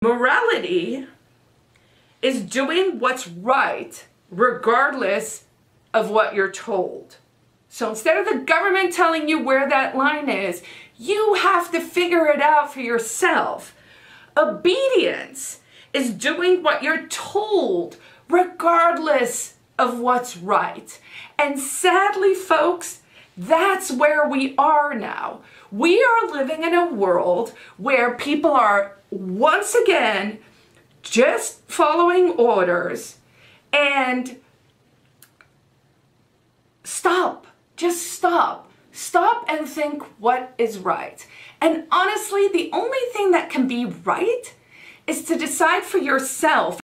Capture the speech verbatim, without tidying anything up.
Morality is doing what's right regardless of what you're told. So instead of the government telling you where that line is, you have to figure it out for yourself. Obedience is doing what you're told regardless of what's right. And sadly, folks, that's where we are now. We are living in a world where people are once again just following orders. And stop, just stop. Stop and think what is right. And honestly, the only thing that can be right is to decide for yourself